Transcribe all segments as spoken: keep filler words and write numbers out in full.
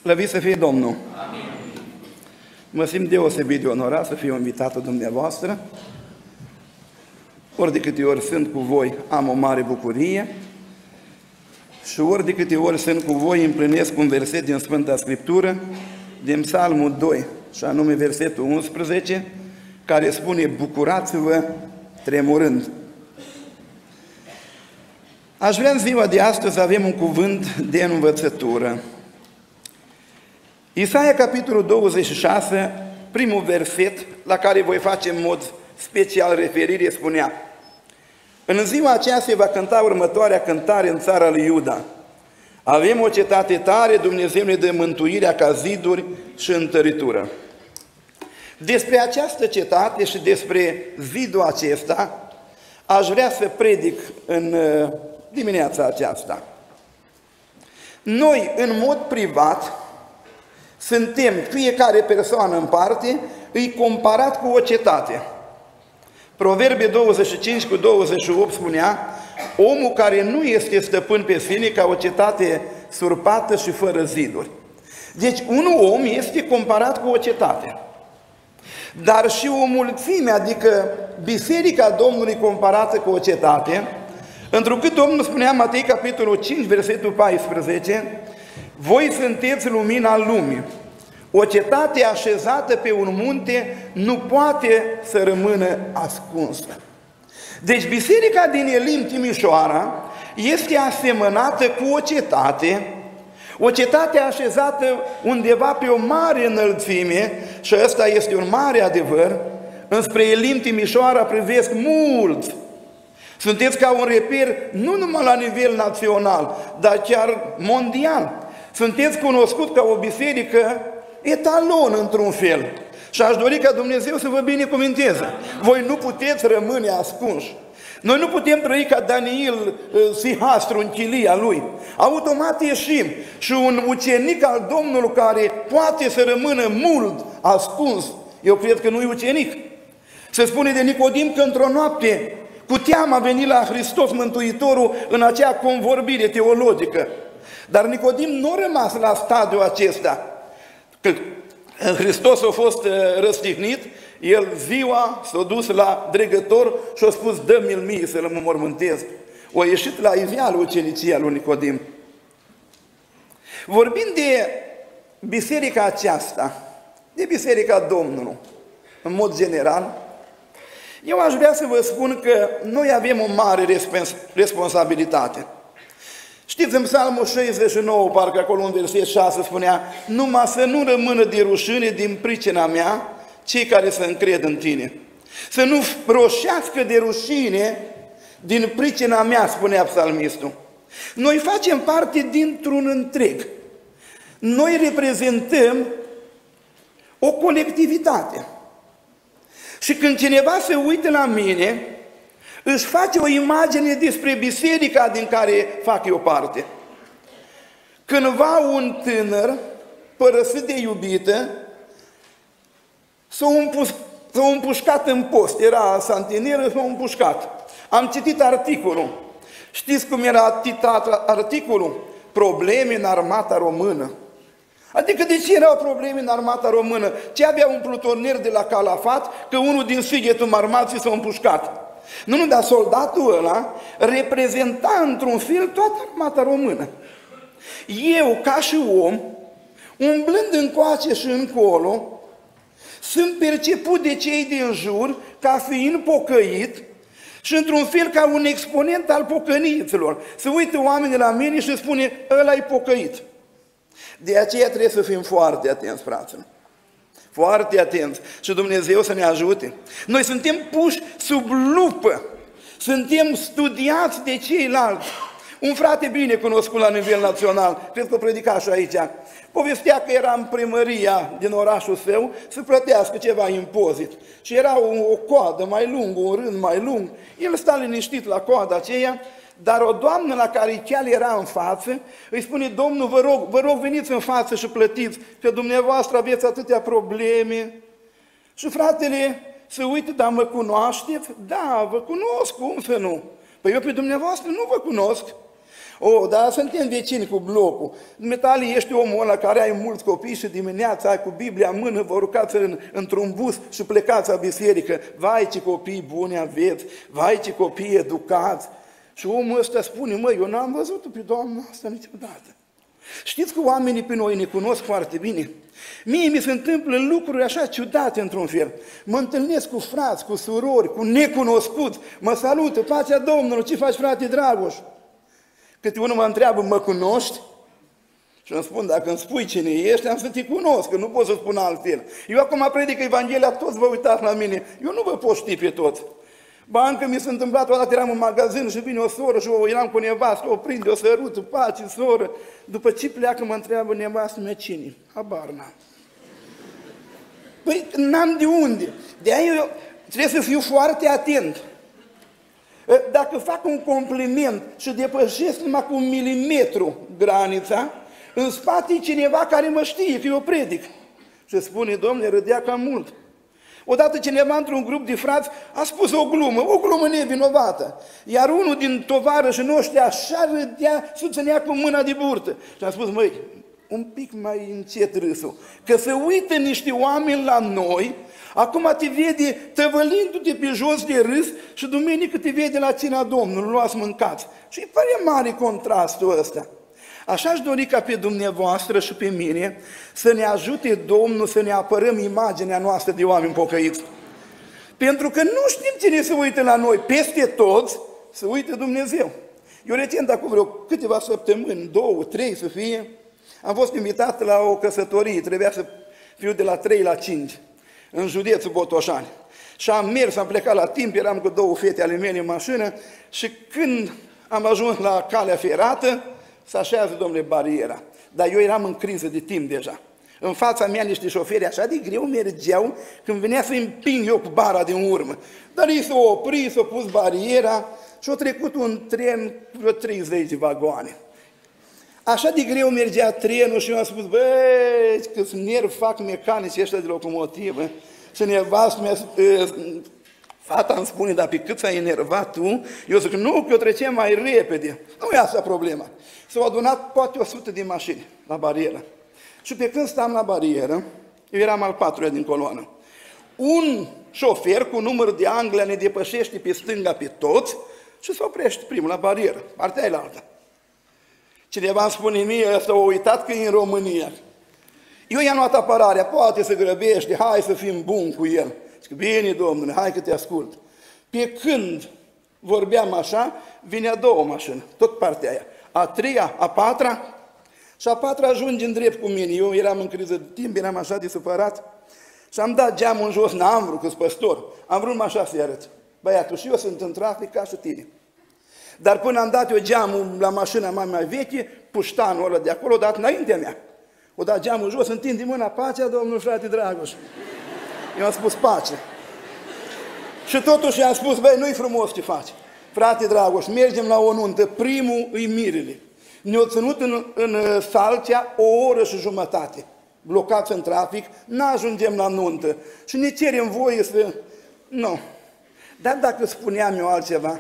Slăvit să fie Domnul! Amin. Mă simt deosebit de onorat să fiu invitatul dumneavoastră. Ori de câte ori sunt cu voi, am o mare bucurie și ori de câte ori sunt cu voi, împlinesc un verset din Sfânta Scriptură, din Psalmul doi, și anume versetul unsprezece, care spune: bucurați-vă tremurând. Aș vrea în ziua de astăzi să avem un cuvânt de învățătură. Isaia, capitolul douăzeci și șase, primul verset, la care voi face în mod special referire, spunea: în ziua aceea se va cânta următoarea cântare în țara lui Iuda. Avem o cetate tare, Dumnezeu ne dă mântuirea ca ziduri și întăritură. Despre această cetate și despre zidul acesta aș vrea să predic în dimineața aceasta. Noi, în mod privat, suntem, fiecare persoană în parte, îi comparat cu o cetate. Proverbe douăzeci și cinci cu douăzeci și opt spunea: omul care nu este stăpân pe sine ca o cetate surpată și fără ziduri. Deci un om este comparat cu o cetate. Dar și o mulțime, adică Biserica Domnului comparată cu o cetate, întrucât Domnul spunea în Matei capitolul cinci, versetul paisprezece: voi sunteți lumina lumii. O cetate așezată pe un munte nu poate să rămână ascunsă. Deci Biserica din Elim, Timișoara, este asemănată cu o cetate, o cetate așezată undeva pe o mare înălțime, și ăsta este un mare adevăr. Înspre Elim, Timișoara privesc mulți. Sunteți ca un reper nu numai la nivel național, dar chiar mondial. Sunteți cunoscut ca o biserică etalon într-un fel. Și aș dori ca Dumnezeu să vă binecuvânteze. Voi nu puteți rămâne ascunși. Noi nu putem trăi ca Daniel Sihastru în chilia lui. Automat ieșim. Și un ucenic al Domnului care poate să rămână mult ascuns, eu cred că nu e ucenic. Se spune de Nicodim că într-o noapte cu teamă a venit la Hristos Mântuitorul în acea convorbire teologică. Dar Nicodim nu a rămas la stadiul acesta. Că Hristos a fost răstignit, el ziua s-a dus la dregător și a spus: dă-mi-l mie să-l înmormântez. O ieșit la iveală ucenicia lui Nicodim. Vorbind de biserica aceasta, de Biserica Domnului, în mod general, eu aș vrea să vă spun că noi avem o mare responsabilitate. Știți, în Psalmul șaizeci și nouă, parcă acolo în verset șase spunea: numai să nu rămână de rușine din pricina mea cei care se încred în tine. Să nu roșească de rușine din pricina mea, spunea psalmistul. Noi facem parte dintr-un întreg. Noi reprezentăm o colectivitate. Și când cineva se uită la mine, își face o imagine despre biserica din care fac eu parte. Cândva un tânăr, părăsit de iubită, s-a împuș- împușcat în post. Era santinieră, s-a împușcat. Am citit articolul. Știți cum era titlat articolul? Probleme în armata română. Adică de ce erau probleme în armata română? Ce avea un plutonier de la Calafat că unul din Sighetul Marmației s-a împușcat? Nu, nu, dar soldatul ăla reprezenta într-un fel toată armata română. Eu, ca și om, umblând încoace și încolo, sunt perceput de cei din jur ca fiind pocăit și într-un fel ca un exponent al pocăniților. Se uită oamenii la mine și spune: ăla e pocăit. De aceea trebuie să fim foarte atenți, fraților. Foarte atenți și Dumnezeu să ne ajute. Noi suntem puși sub lupă, suntem studiați de ceilalți. Un frate bine cunoscut la nivel național, cred că predica și aici, povestea că era în primăria din orașul său să plătească ceva impozit. Și era o, o coadă mai lungă, un rând mai lung. El sta liniștit la coada aceea, dar o doamnă la care chiar era în față îi spune: domnul, vă rog, vă rog, veniți în față și plătiți, că dumneavoastră aveți atâtea probleme. Și fratele se uită: dar mă cunoașteți? Da, vă cunosc, cum să nu? Păi eu pe dumneavoastră nu vă cunosc. O, dar suntem vecini cu blocul. Metali, ești omul ăla care ai mulți copii și dimineața ai cu Biblia în mână, vă rucați în, într-un bus și plecați la biserică. Vai ce copii buni aveți, vai ce copii educați. Și omul ăsta spune, măi, eu n-am văzut-o pe Doamna asta niciodată. Știți că oamenii pe noi ne cunosc foarte bine? Mie mi se întâmplă lucruri așa ciudate într-un fel. Mă întâlnesc cu frați, cu surori, cu necunoscuți, mă salută, pacea Domnului, ce faci, frate Dragoș? Câte unul mă întreabă, mă cunoști? Și îmi spun, dacă îmi spui cine ești, am să te cunosc, că nu pot să spun altfel. Eu acum predic Evanghelia, toți vă uitați la mine, eu nu vă pot ști pe toți. Ba, încă mi s-a întâmplat, odată eram în magazin și vine o soră și o, eram cu nevastă, o prinde, o sărută, pace, soră. După ce pleacă, mă întreabă nevastă mea cine? Habar n-am. Păi, n-am de unde. De-aia eu trebuie să fiu foarte atent. Dacă fac un compliment și depășesc numai cu un milimetru granița, în spate e cineva care mă știe că eu predic. Și spune, domnule, râdea cam mult. Odată cineva într-un grup de frați a spus o glumă, o glumă nevinovată. Iar unul din tovarășii noștri așa râdea, susținea cu mâna de burtă. Și am spus, măi, un pic mai încet râsul, că se uită niște oameni la noi, acum te vede tăvălindu-te pe jos de râs și duminică te vede la cina Domnului, luați mâncați. Și îi pare mare contrastul ăsta. Așa aș dori ca pe dumneavoastră și pe mine să ne ajute Domnul să ne apărăm imaginea noastră de oameni pocăiți. Pentru că nu știm cine se uită la noi, peste toți se uită Dumnezeu. Eu recent, acum vreo câteva săptămâni, două, trei să fie, am fost invitat la o căsătorie, trebuia să fiu de la trei la cinci, în județul Botoșani. Și am mers, am plecat la timp, eram cu două fete ale mele în mașină și când am ajuns la calea ferată, se așează, domnule, bariera. Dar eu eram în criză de timp deja. În fața mea niște șoferi așa de greu mergeau când venea să împing eu cu bara din urmă. Dar ei s-au oprit, s-au pus bariera și au trecut un tren vreo treizeci de vagoane. Așa de greu mergea trenul și eu am spus, băi, câți nervi fac mecanici ăștia de locomotivă. Și nevastă mea, fata îmi spune, dar pe cât s-ai enervat tu? Eu zic, nu, că eu trecem mai repede. Nu e asta problema. S-au adunat poate o sută de mașini la barieră. Și pe când stam la barieră, eu eram al patrulea din coloană. Un șofer cu număr de Anglia ne depășește pe stânga pe toți și se oprește primul la barieră, partea aia alta. Cineva îmi spune mie, ăsta a uitat că e în România. Eu i-am luat apărarea, poate să grăbește, hai să fim buni cu el. Zic, bine, domnule, hai că te ascult. Pe când vorbeam așa, vine a doua mașină, tot partea aia. A treia, a patra, și a patra ajunge în drept cu mine. Eu eram în criză de timp, eram așa de supărat și am dat geamul în jos, n-am vrut, că-s păstor. Am vrut așa să-i arăt. Băiatul, și eu sunt în trafic ca și tine. Dar până am dat eu geamul la mașina mai mai veche, puștanul ăla de acolo, o dat înaintea mea. O dat geamul jos, întinde mâna, pacea, domnul frate Dragoș. Eu am spus pace. Și totuși am spus, băi, nu-i frumos ce faci. Frate Dragoș, mergem la o nuntă, primul îi mirele. Ne-au ținut în, în Salcea o oră și jumătate, blocați în trafic, n-ajungem la nuntă și ne cerem voie să... Nu. Dar dacă spuneam eu altceva,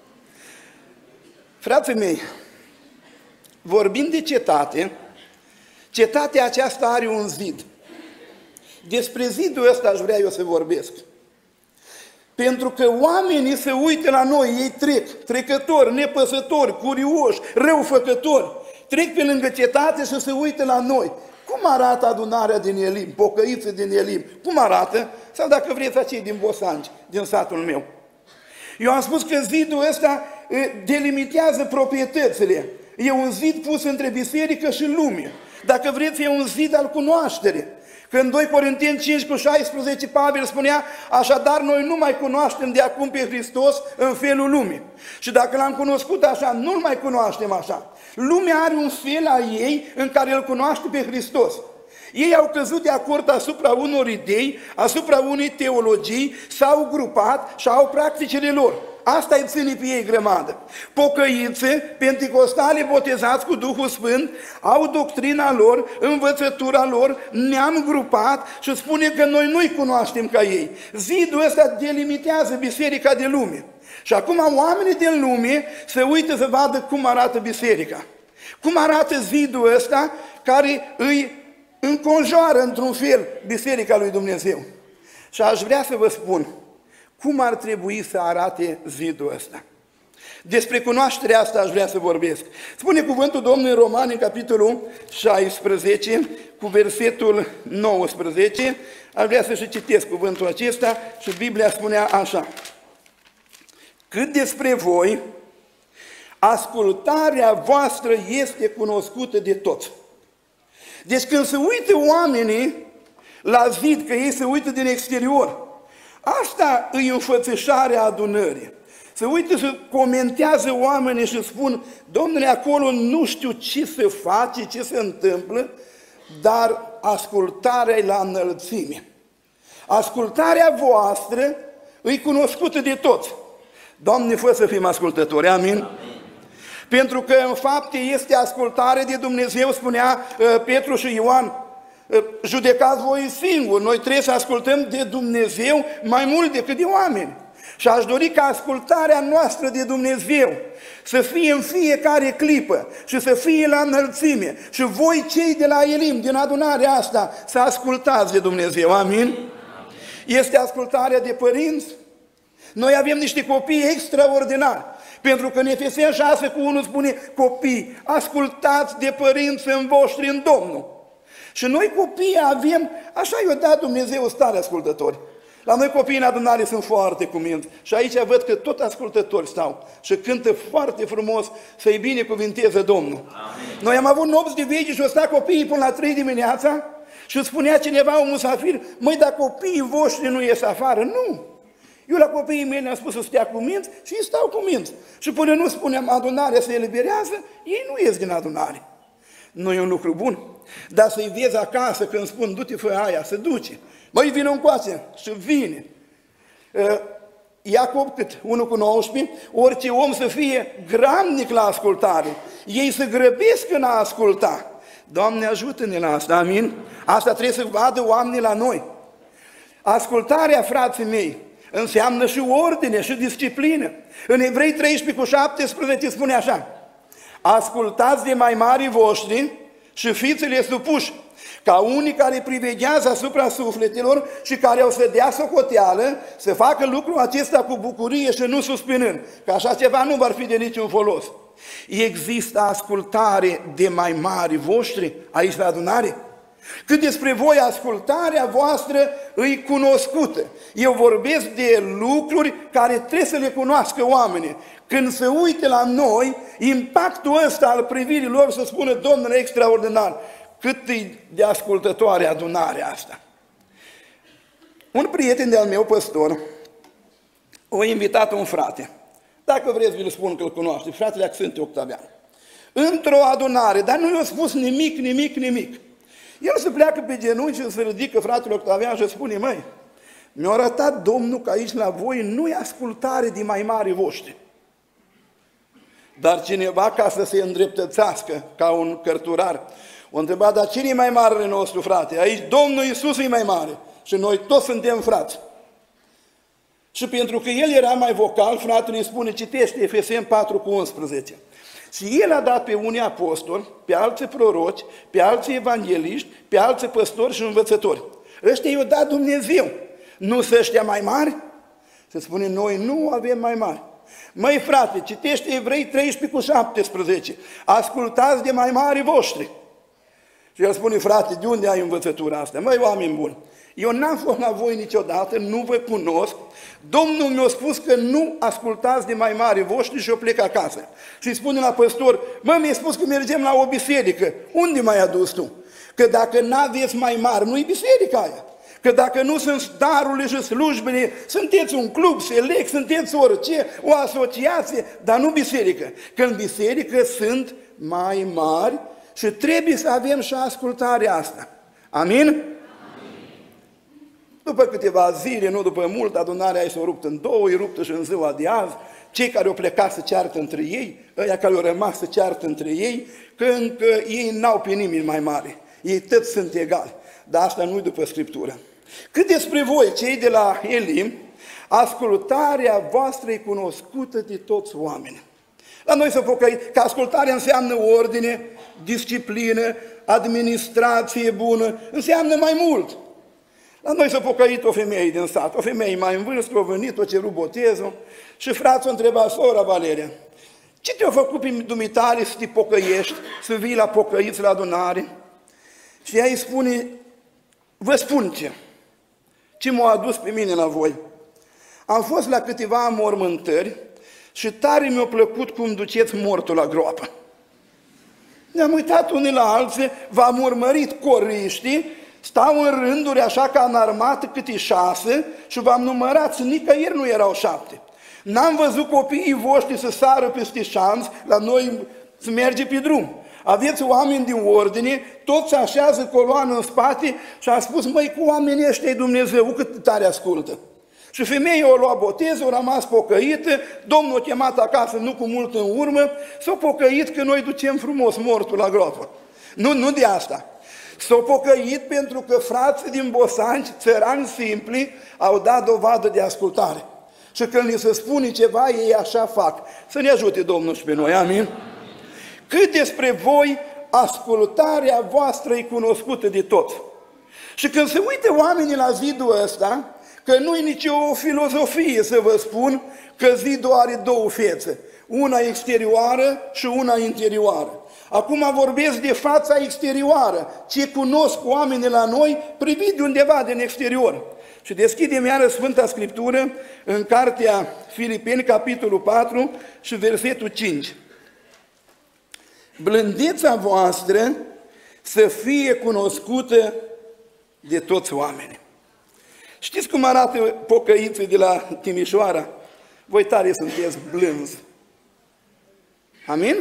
frații mei, vorbind de cetate, cetatea aceasta are un zid. Despre zidul ăsta aș vrea eu să vorbesc. Pentru că oamenii se uită la noi, ei trec, trecători, nepăsători, curioși, răufăcători, trec pe lângă cetate și se uită la noi. Cum arată adunarea din Elim, pocăiții din Elim? Cum arată? Sau dacă vreți acei din Bosanci, din satul meu. Eu am spus că zidul ăsta delimitează proprietățile. E un zid pus între biserică și lume. Dacă vreți, e un zid al cunoașterii. Când doi Corinteni cinci cu șaisprezece, Pavel spunea, așadar noi nu mai cunoaștem de acum pe Hristos în felul lumii. Și dacă l-am cunoscut așa, nu-l mai cunoaștem așa. Lumea are un fel a ei în care îl cunoaște pe Hristos. Ei au căzut de acord asupra unor idei, asupra unei teologii, s-au grupat și au practicile lor. asta îi ține pe ei grămadă. Pocăiți, penticostali botezați cu Duhul Sfânt, au doctrina lor, învățătura lor, ne-am grupat și spune că noi nu-i cunoaștem ca ei. Zidul ăsta delimitează biserica de lume. Și acum oamenii din lume se uită să vadă cum arată biserica. Cum arată zidul ăsta care îi înconjoară într-un fel biserica lui Dumnezeu. Și aș vrea să vă spun cum ar trebui să arate zidul ăsta. Despre cunoașterea asta aș vrea să vorbesc. Spune cuvântul Domnului în Romani, în capitolul șaisprezece, cu versetul nouăsprezece. Aș vrea să și citesc cuvântul acesta și Biblia spunea așa. Cât despre voi, ascultarea voastră este cunoscută de toți. Deci când se uită oamenii la zid, că ei se uită din exterior, asta îi înfățișarea adunării. Se uită și comentează oamenii și spun, domnule, acolo nu știu ce se face, ce se întâmplă, dar ascultarea e la înălțime. Ascultarea voastră îi cunoscută de toți. Doamne, fă să fim ascultători, amin? Amin. Pentru că în fapte este ascultare de Dumnezeu, spunea uh, Petru și Ioan, uh, judecați voi singuri, noi trebuie să ascultăm de Dumnezeu mai mult decât de oameni. Și aș dori ca ascultarea noastră de Dumnezeu să fie în fiecare clipă și să fie la înălțime. Și voi cei de la Elim, din adunarea asta, să ascultați de Dumnezeu, amin? Este ascultarea de părinți. Noi avem niște copii extraordinari. Pentru că în Efeseni șase cu unu spune, copii, ascultați de părinți în voștri în Domnul. Și noi copiii avem, așa i-a dat Dumnezeu stare ascultători. La noi copiii în adunare sunt foarte cuminți și aici văd că tot ascultători stau și cântă foarte frumos să-i binecuvinteze Domnul. Amin. Noi am avut nopți de vechi și o sta copiii până la trei dimineața și spunea cineva, un musafir, măi, dar copiii voștri nu ies afară. Nu! Eu la copiii mei le-am spus să stea cu minți și ei stau cu minți. Și până nu spuneam adunarea se eliberează, ei nu ies din adunare. Nu e un lucru bun, dar să-i vezi acasă când spun, du-te, fă aia, se duce. Măi, vină încoace și vine. Iacob, cât? unu cu nouăsprezece, orice om să fie gramnic la ascultare. Ei se grăbesc în a asculta. Doamne, ajută-ne la asta, amin? Asta trebuie să vadă oamenii la noi. Ascultarea, frații mei, înseamnă și ordine și disciplină. În Evrei treisprezece cu șaptesprezece spune așa, ascultați de mai mari voștri și fiți-le supuși, ca unii care priveghează asupra sufletelor și care au să dea socoteală, să facă lucrul acesta cu bucurie și nu suspinând, că așa ceva nu va fi de niciun folos. Există ascultare de mai mari voștri aici la adunare? Cât despre voi, ascultarea voastră îi cunoscută. Eu vorbesc de lucruri care trebuie să le cunoască oamenii. Când se uite la noi, impactul ăsta al privirii lor să spună, Domnule, extraordinar, cât e de ascultătoare adunarea asta. Un prieten de-al meu, păstor, a invitat un frate. Dacă vreți, vi-l spun că îl cunoaște, fratele Axinte Octavian. Într-o adunare, dar nu i-a spus nimic, nimic, nimic. El se pleacă pe genunchi și se ridică fratele Octavian și spune, măi, mi-a arătat Domnul că aici la voi nu-i ascultare de mai mari voștri. Dar cineva, ca să se îndreptățească ca un cărturar, o întreba, dar cine e mai marele nostru, frate? Aici Domnul Iisus e mai mare și noi toți suntem frați. Și pentru că el era mai vocal, fratele îi spune, citește Efeseni patru cu unsprezece. Și el a dat pe unii apostoli, pe alții proroci, pe alții evangeliști, pe alții păstori și învățători. Ăștia i-a dat Dumnezeu. Nu sunt ăștia mai mari? Se spune, noi nu avem mai mari. Măi frate, citește Evrei treisprezece cu șaptesprezece. Ascultați de mai mari voștri. Și el spune, frate, de unde ai învățătura asta? Măi, oameni buni, eu n-am fost la voi niciodată, nu vă cunosc. Domnul mi-a spus că nu ascultați de mai mari voștri și eu plec acasă. Și îi spune la păstor, mă, mi-a spus că mergem la o biserică. Unde m-ai adus tu? Că dacă n-aveți mai mari, nu-i biserica aia. Că dacă nu sunt darurile și slujbele, sunteți un club select, sunteți orice, o asociație, dar nu biserică. Că în biserică sunt mai mari și trebuie să avem și ascultarea asta. Amin? După câteva zile, nu după mult, adunarea s-a rupt în două, e ruptă și în ziua de azi. Cei care au plecat să ceartă între ei, ăia care au rămas să ceartă între ei, că încă ei n-au pe nimeni mai mare. Ei toți sunt egali. Dar asta nu-i după Scriptură. Cât despre voi, cei de la Elim, ascultarea voastră e cunoscută de toți oamenii. La noi s-a pocăit că ascultarea înseamnă ordine, disciplină, administrație bună, înseamnă mai mult. La noi s-a pocăit o femeie din sat, o femeie mai în vârstă, a venit, o cerut botezul și frații o întreba, sora Valeria, ce te-a făcut pe dumitare să te pocăiești, să vii la pocăiți la adunare? Și ea îi spune, vă spun ce, ce m-a adus pe mine la voi. Am fost la câteva mormântări și tare mi-a plăcut cum duceți mortul la groapă. Ne-am uitat unii la alții, v-am urmărit coriștii, stau în rânduri așa ca în armată câte șase și v-am numărat, nicăieri nu erau șapte. N-am văzut copiii voștri să sară peste șanț, la noi să merge pe drum. Aveți oameni din ordine, toți se așează coloană în spate și a spus, măi, cu oamenii ăștia Dumnezeu, cât tare ascultă. Și femeia o luat botezul, a rămas pocăită, Domnul a chemat acasă, nu cu mult în urmă, s-a pocăit că noi ducem frumos mortul la groapă. Nu, nu de asta. S-a pocăit pentru că frații din Bosanci, țărani simpli, au dat dovadă de ascultare. Și când li se spune ceva, ei așa fac. Să ne ajute Domnul și pe noi, amin? Cât despre voi, ascultarea voastră e cunoscută de toți. Și când se uită oamenii la zidul ăsta, că nu-i nicio filozofie să vă spun că zidul are două fețe, una exterioară și una interioară. Acum vorbesc de fața exterioară, ce cunosc oamenii la noi, privit de undeva din exterior. Și deschidem iară Sfânta Scriptură în cartea Filipeni, capitolul patru și versetul cinci. Blândeța voastră să fie cunoscută de toți oamenii. Știți cum arată pocăiții de la Timișoara? Voi tare sunteți blânzi. Amin?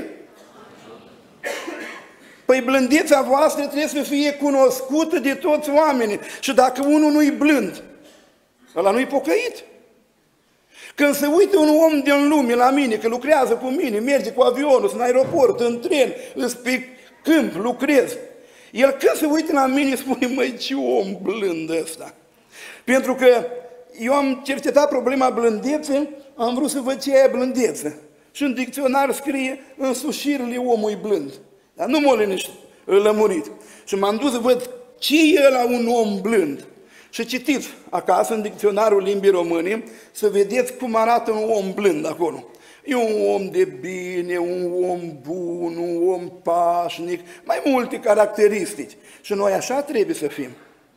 Păi blândeța voastră trebuie să fie cunoscută de toți oamenii. Și dacă unul nu-i blând, ăla nu-i pocăit. Când se uită un om din lume la mine, că lucrează cu mine, merge cu avionul, în aeroport, în tren, îs pe câmp, lucrez, el când se uită la mine spune, măi, ce om blând ăsta. Pentru că eu am cercetat problema blândeței, am vrut să văd ce e blândeță. Și în dicționar scrie, însușirile omului blând. Dar nu m-a lămurit. Și m-am dus să văd ce e la un om blând. Și citiți acasă în dicționarul limbii române să vedeți cum arată un om blând acolo. E un om de bine, un om bun, un om pașnic, mai multe caracteristici. Și noi așa trebuie să fim.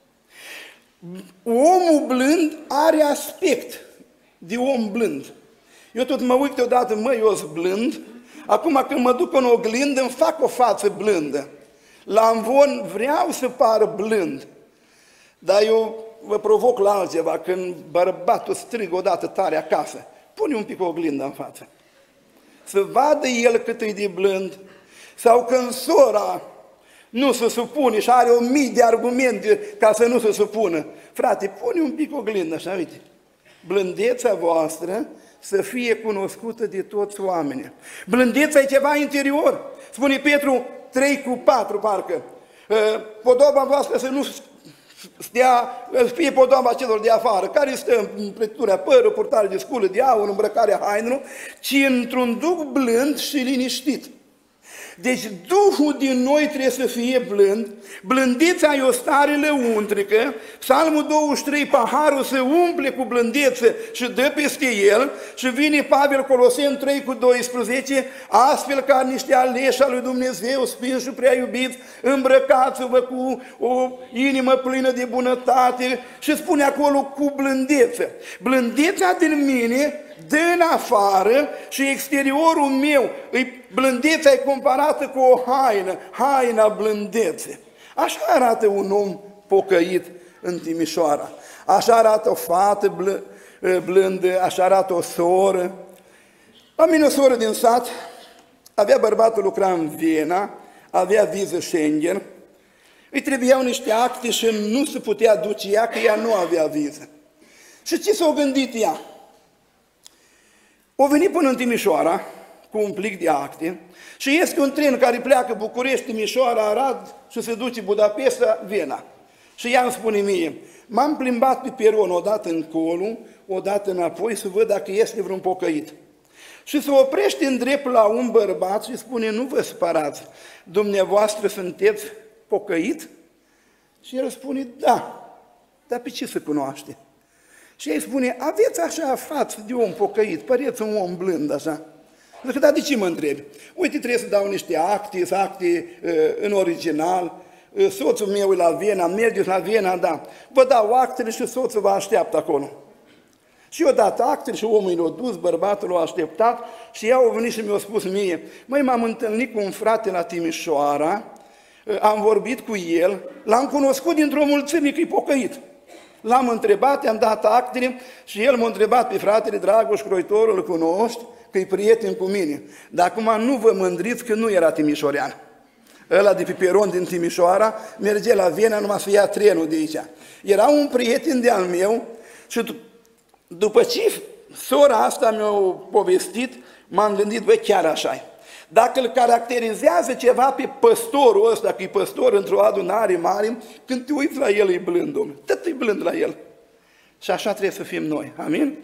Omul blând are aspect de om blând. Eu tot mă uit deodată, măi, eu sunt blând, acum când mă duc în oglindă îmi fac o față blândă. La amvon vreau să par blând, dar eu vă provoc la altceva, când bărbatul strigă odată tare acasă, pune un pic o oglindă în față, să vadă el cât e de blând, sau când sora nu se supune și are o mii de argumente ca să nu se supună. Frate, pune un pic oglindă așa, uite, blândeța voastră să fie cunoscută de toți oamenii. Blândeța e ceva interior. Spune Petru trei cu patru, parcă. Podoba voastră să nu stea, fie podoba celor de afară, care stă în prăjitura părul, purtare de sculă de aur, îmbrăcarea hainelor, ci într-un duh blând și liniștit. Deci Duhul din noi trebuie să fie blând, blândeța e o stare lăuntrică, Psalmul douăzeci și trei, paharul se umple cu blândeță și dă peste el și vine Pavel Coloseni trei cu doisprezece, astfel ca niște aleși al lui Dumnezeu, spinși și prea iubiți, îmbrăcați-vă cu o inimă plină de bunătate și spune acolo cu blândeță. Blândeța din mine dă în afară și exteriorul meu, blândeța e comparată cu o haină, haina blândețe. Așa arată un om pocăit în Timișoara. Așa arată o fată blândă, așa arată o soră. La mine o soră din sat, avea bărbatul lucra în Viena, avea viză Schengen, Îi trebuiau niște acte și nu se putea duce ea, că ea nu avea viză. Și ce s-a gândit ea? O venit până în Timișoara, cu un plic de acte, și este un tren care pleacă București, Timișoara, Arad și se duce Budapesta, Viena. Și ea îmi spune mie, m-am plimbat pe peron odată încolo, odată înapoi, să văd dacă este vreun pocăit. Și se oprește în drept la un bărbat și spune, nu vă spărați, dumneavoastră sunteți pocăit? Și el spune, da, dar pe ce se cunoaște? Și el spune, aveți așa față de om pocăit, păreți un om blând așa. Zic, dar de ce mă întrebi? Uite, trebuie să dau niște acte, acte uh, în original, uh, soțul meu e la Viena, mergeți la Viena, da. Vă dau actele și soțul vă așteaptă acolo. Și eu dat actele și omul l-a dus, bărbatul l-a așteptat și ea a venit și mi-a spus mie, măi, m-am întâlnit cu un frate la Timișoara, uh, am vorbit cu el, l-am cunoscut dintr-o mulțime că e pocăit. L-am întrebat, i-am dat actele și el m-a întrebat pe fratele Dragoș Croitorul, îl cunoști, că e prieten cu mine. Dar acum nu vă mândriți că nu era timișorean. Ăla de pe peron din Timișoara merge la Viena numai să ia trenul de aici. Era un prieten de-al meu și după ce sora asta mi-a povestit, m-am gândit, băi, chiar așa-i. Dacă îl caracterizează ceva pe păstorul ăsta, că e păstor într-o adunare mare, când te uiți la el, e blând, domnule. Tot e blând la el. Și așa trebuie să fim noi. Amin?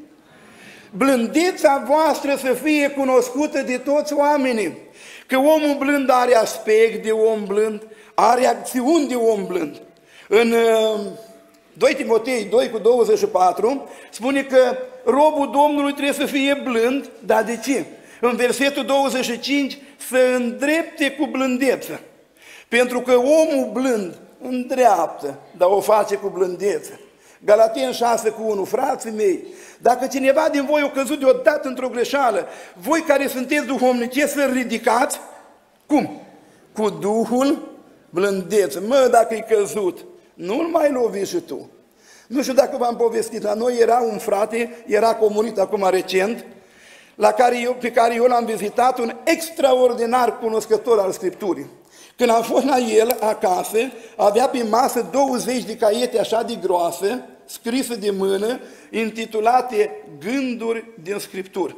Blândeța voastră să fie cunoscută de toți oamenii. Că omul blând are aspect de om blând, are acțiuni de om blând. În uh, doi Timotei doi cu douăzeci și patru spune că robul Domnului trebuie să fie blând, dar de ce? În versetul douăzeci și cinci, să îndrepte cu blândeță. Pentru că omul blând îndreaptă, dar o face cu blândeță. Galateni șase cu unu, frații mei, dacă cineva din voi a căzut deodată într-o greșeală, voi care sunteți duhovnice să ridicați, cum? Cu Duhul blândeță. Mă, dacă e căzut, nu-l mai lovi și tu. Nu știu dacă v-am povestit, la noi era un frate, era comunit acum recent, la care eu, pe care eu l-am vizitat, un extraordinar cunoscător al Scripturii. Când am fost la el acasă, avea pe masă douăzeci de caiete așa de groase, scrise de mână, intitulate Gânduri din Scriptură.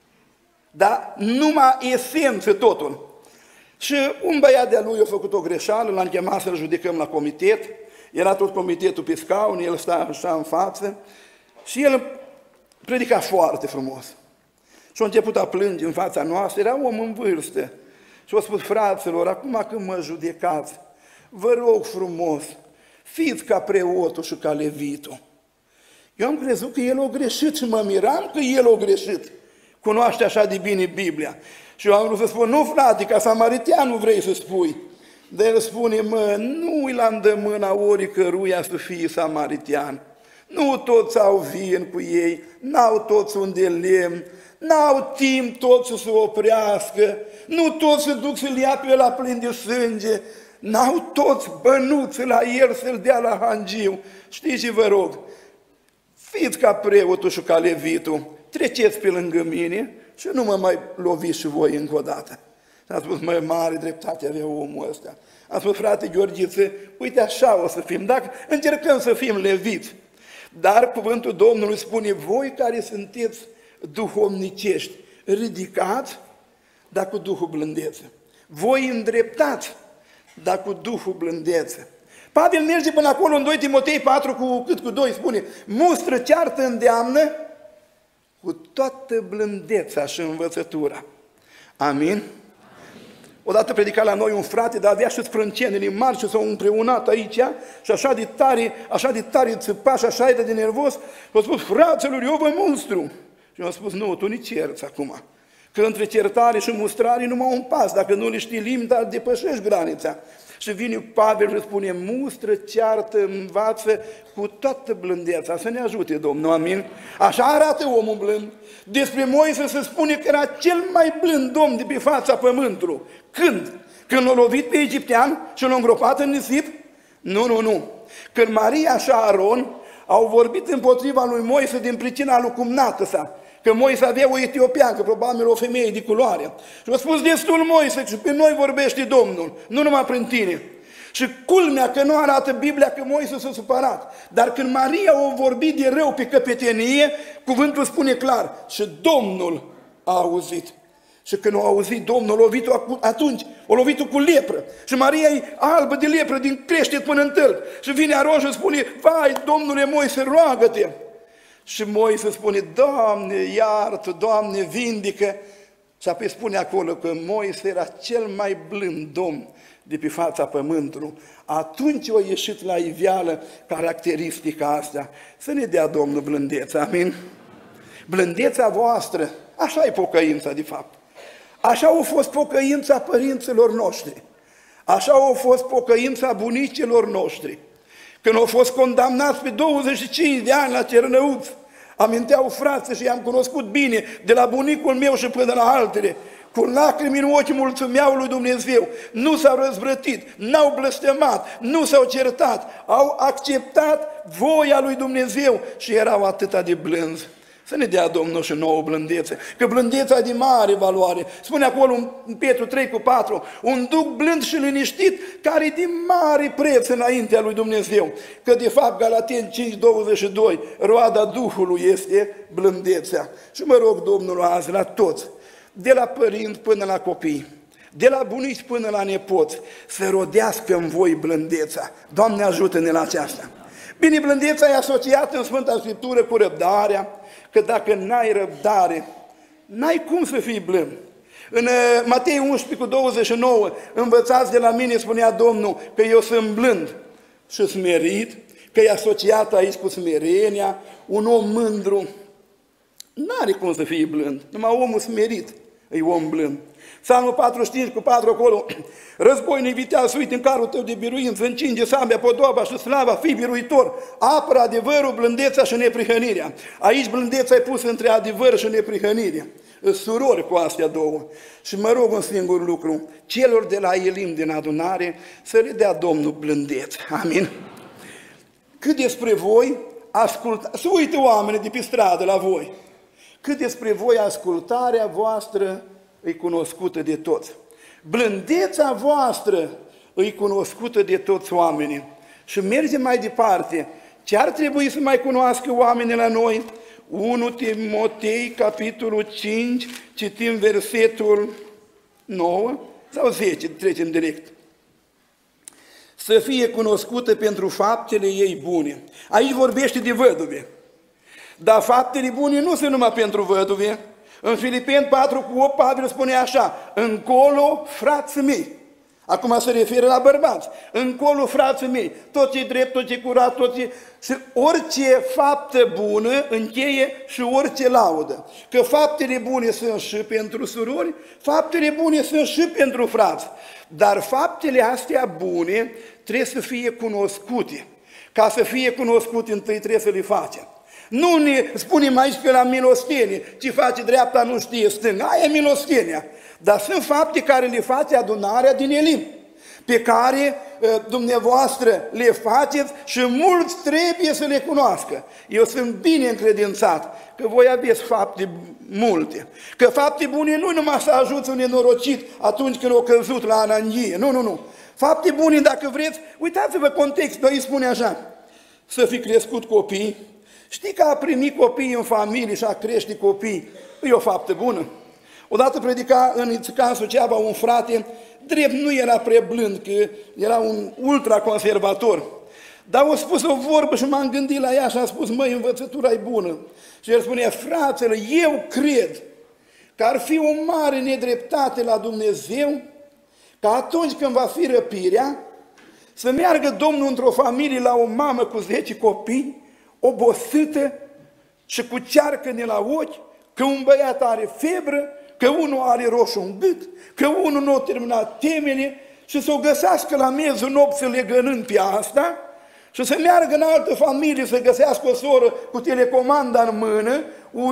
Dar numai esență totul. Și un băiat de-a lui a făcut o greșeală, l-am chemat să-l judecăm la comitet, era tot comitetul pe scaun, el sta așa în față și el predica foarte frumos. Și a început a plânge în fața noastră, era om în vârstă. Și a spus, fraților, acum când mă judecați, vă rog frumos, fiți ca preotul și ca levitul. Eu am crezut că el a greșit și mă miram că el a greșit. Cunoaște așa de bine Biblia. Și eu am vrut să spun, nu frate, ca samariteanul vrei să spui. Dar el spune, mă, nu îi la îndemâna oricăruia să fie samaritean. Nu toți au vin cu ei, n-au toți un de lemn, n-au timp toți să se oprească, nu toți se duc să-l ia pe ăla plin de sânge, n-au toți bănuți la el să-l dea la hangiu. Știți ce vă rog? Fiți ca preotul și ca levitul, treceți pe lângă mine și nu mă mai loviți și voi încă o dată. Și am spus, măi, mare dreptate avea omul ăsta. Am spus, frate Gheorghiță, uite așa o să fim, dacă încercăm să fim leviți. Dar cuvântul Domnului spune, voi care sunteți duhovnicești, ridicați, dar cu Duhul blândețe. Voi îndreptați, dar cu Duhul blândețe. Pavel merge până acolo în doi Timotei patru cu cât cu doi spune, mustră, ceartă, îndeamnă cu toată blândeța și învățătura. Amin? Odată predica la noi un frate, dar avea și sprâncenele mari și s-au împreunat aici și așa de tare, așa de tare țâpa și așa de nervos, a spus, fraților, eu vă mustru. Și eu am spus, nu, tu nici ierți acum. Că între certare și mustrare numai un pas, dacă nu le știi limita, depășești granița. Și vine Pavel și spune, mustră, ceartă, învață cu toată blândeța, să ne ajute Domnul, amin? Așa arată omul blând. Despre Moise se spune că era cel mai blând om de pe fața pământului. Când? Când l-a lovit pe egiptean și l-a îngropat în nisip? Nu, nu, nu. Când Maria și Aron au vorbit împotriva lui Moise din pricina lui cumnată sa, că Moise avea o etiopiancă, probabil o femeie de culoare. Și a spus, destul Moise, și pe noi vorbește Domnul, nu numai prin tine. Și culmea că nu arată Biblia că Moise s-a supărat. Dar când Maria a vorbit de rău pe căpetenie, cuvântul spune clar, și Domnul a auzit. Și când a auzit Domnul, a lovit-o atunci, a lovit-o cu lepră. Și Maria e albă de lepră din creștet până în tălp. Și vine Aron și spune, vai, Domnule Moise, roagă-te. Și Moise spune, Doamne, iartă, Doamne, vindică. Și apoi spune acolo că Moise era cel mai blând domn de pe fața pământului. Atunci a ieșit la iveală caracteristica asta. Să ne dea Domnul blândeța, amin? Blândeța voastră, așa e pocăința de fapt. Așa a fost pocăința părinților noștri. Așa a fost pocăința bunicilor noștri. Când au fost condamnați pe douăzeci și cinci de ani la Cernăuț, aminteau frații și i-am cunoscut bine, de la bunicul meu și până la altele, cu lacrimi în ochi mulțumeau lui Dumnezeu, nu s-au răzvrătit, n-au blestemat, nu s-au certat, au acceptat voia lui Dumnezeu și erau atâta de blânzi. Să ne dea Domnul și nouă blândețe, că blândeța e de mare valoare. Spune acolo în Petru trei cu patru, un duc blând și liniștit, care e de mare preț înaintea lui Dumnezeu. Că de fapt Galateni cinci douăzeci și doi, roada Duhului este blândețea. Și mă rog Domnul azi la toți, de la părinți până la copii, de la bunici până la nepoți, să rodească în voi blândeța. Doamne, ajută-ne la aceasta. Bine, blândeța e asociată în Sfânta Scriptură cu răbdarea, că dacă n-ai răbdare, n-ai cum să fii blând. În Matei unsprezece cu douăzeci și nouă, învățați de la mine, spunea Domnul, că eu sunt blând și smerit, că e asociat aici cu smerenia, un om mândru. N-are cum să fie blând, numai omul smerit e om blând. Psalmul patruzeci și cinci cu patru acolo, războinic viteaz, uite în carul tău de biruință, încinge sabia, podoaba și slava, fii biruitor, apără adevărul, blândeța și neprihănirea. Aici blândeța e pusă între adevăr și neprihănire. Surori cu astea două. Și mă rog un singur lucru, celor de la Elim din adunare, să le dea Domnul blândețe. Amin? Cât despre voi, ascultați, să uite oamenii de pe stradă la voi, cât despre voi ascultarea voastră e cunoscută de toți. Blândeța voastră e cunoscută de toți oamenii. Și mergem mai departe. Ce ar trebui să mai cunoască oamenii la noi? unu Timotei, capitolul cinci, citim versetul nouă sau zece, trecem direct. Să fie cunoscută pentru faptele ei bune. Aici vorbește de văduve. Dar faptele bune nu sunt numai pentru văduve. În Filipeni patru cu opt, Pavel spune așa, încolo, frații mei. Acum se referă la bărbați. Încolo, frații mei, tot ce drept, tot ce curat, tot ce... Și orice faptă bună încheie și orice laudă. Că faptele bune sunt și pentru surori, faptele bune sunt și pentru frați. Dar faptele astea bune trebuie să fie cunoscute. Ca să fie cunoscute, întâi trebuie să le facem. Nu ne spunem aici că la milostenie, ce face dreapta nu știe stânga, aia e milostenia. Dar sunt fapte care le face adunarea din Elim, pe care dumneavoastră le faceți și mulți trebuie să le cunoască. Eu sunt bine încredințat că voi aveți fapte multe. Că fapte bune nu numai să ajuți un nenorocit atunci când o căzut la ananghie, nu, nu, nu. Fapte bune, dacă vreți, uitați-vă contextul, aici spune așa, să fi crescut copii. Știi că a primi copii în familie și a crește copii, e o faptă bună. Odată predica în Ițican Suceava un frate, drept nu era prea blând, că era un ultraconservator. Dar a spus o vorbă și m-am gândit la ea și a spus, măi, învățătura e bună. Și el spunea, fratele, eu cred că ar fi o mare nedreptate la Dumnezeu, că atunci când va fi răpirea, să meargă Domnul într-o familie la o mamă cu zece copii, obosită și cu cearcăne la ochi, că un băiat are febră, că unul are roșu în gât, că unul nu a terminat temele și să o găsească la miezul nopții legănând pe asta și să meargă în altă familie să găsească o soră cu telecomanda în mână,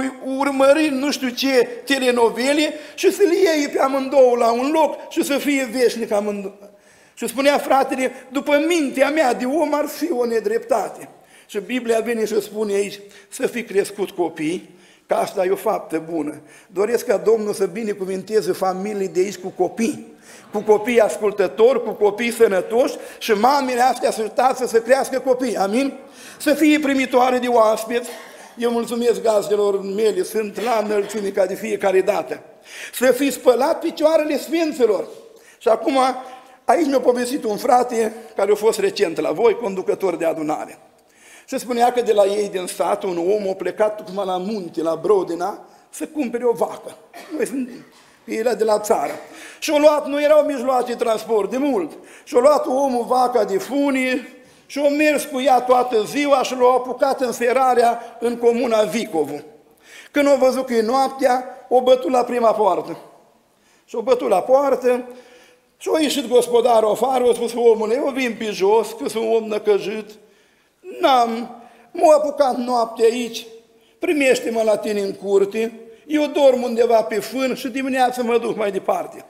urmărind nu știu ce telenovele și să le iei pe amândouă la un loc și să fie veșnic amândouă. Și spunea fratele, după mintea mea de om ar fi o nedreptate. Și Biblia vine și spune aici, să fi crescut copii, că asta e o faptă bună. Doresc ca Domnul să binecuvinteze familii de aici cu copii, cu copii ascultători, cu copii sănătoși și mamele astea să tați să crească copii. Amin? Să fie primitoare de oaspeți. Eu mulțumesc gazdelor mele, sunt la înălțime ca de fiecare dată. Să fi spălat picioarele sfinților. Și acum, aici mi-a povestit un frate care a fost recent la voi, conducător de adunare. Se spunea că de la ei din sat, un om a plecat tocmai la munte, la Brodina, să cumpere o vacă. Noi sunt, era de la țară. Și-o luat, nu erau mijloace de transport de mult, și-o luat omul vaca de funii, și-o mers cu ea toată ziua și l-a apucat în serarea în comuna Vicovu. Când a văzut că e noaptea, o bătut la prima poartă. Și-o bătut la poartă și-a ieșit gospodarul afară, a spus, omule, eu vin pe jos, că sunt om năcăjit, n-am, m-a apucat noaptea aici, primește-mă la tine în curte, eu dorm undeva pe fân și dimineața mă duc mai departe.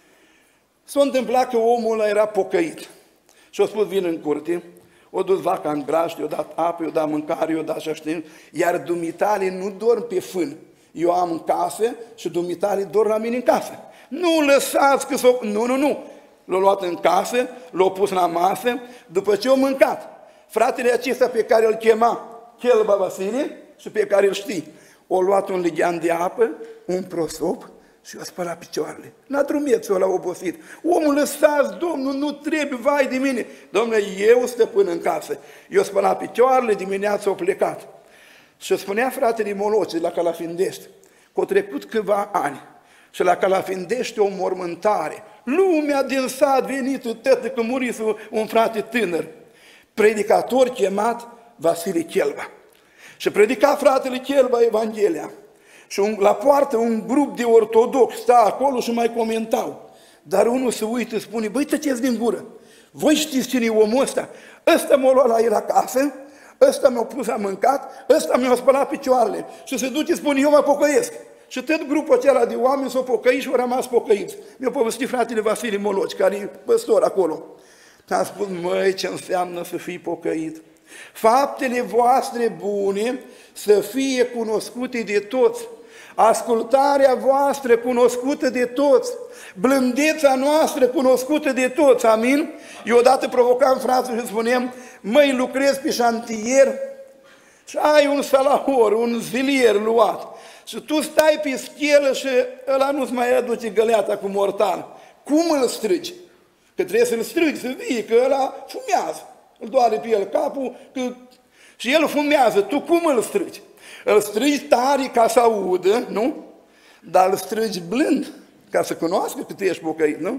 S-a întâmplat că omul ăla era pocăit și a spus, vin în curte, o dus vaca în grajd, i-a dat apă, i-a dat mâncare, i-a dat așa, iar dumitale nu dorm pe fân. Eu am în casă și dumitale dorm la mine în casă. Nu lăsați că s-o... Nu, nu, nu. L-a luat în casă, l-a pus la masă, după ce a mâncat. Fratele acesta pe care îl chema Chelba Vasile și pe care îl știi, a luat un lighean de apă, un prosop și i-a spălat picioarele. N-a drumețul ăla obosit. Omul, lăsați, Domnul, nu trebuie, vai de mine. Domnule, eu stăpân în casă. I-a spălat picioarele, dimineața a plecat. Și spunea fratele Moloce la Calafindești, că au trecut câțiva ani și la Calafindești o mormântare. Lumea din sat venită, tătă, că murise un frate tânăr, predicator chemat Vasile Chelba. Și predica fratele Chelba Evanghelia. Și un, la poartă un grup de ortodoxi sta acolo și mai comentau. Dar unul se uită, spune, băi, tăceți din gură, voi știți cine e omul ăsta? Ăsta m-a luat la el acasă, ăsta mi-a pus la mâncat, ăsta mi-a spălat picioarele. Și se duce, spune, eu mă pocăiesc. Și tot grupul acela de oameni s-au pocăit și au rămas pocăiți. Mi-a povestit fratele Vasile Moloci, care e păstor acolo. Și-am spus, măi, ce înseamnă să fii pocăit? Faptele voastre bune să fie cunoscute de toți. Ascultarea voastră cunoscută de toți. Blândeța noastră cunoscută de toți. Amin? Eu odată provocam frații și spuneam, măi, lucrezi pe șantier și ai un salahor, un zilier luat. Și tu stai pe schelă și ăla nu-ți mai aduce găleata cu mortal. Cum îl strigi? Că trebuie să-l strigi, să vii, că ăla fumează. Îl doare pe el capul că... și el fumează. Tu cum îl strigi? Îl strigi tare ca să audă, nu? Dar îl strigi blând ca să cunoască că tu ești pocăit, nu?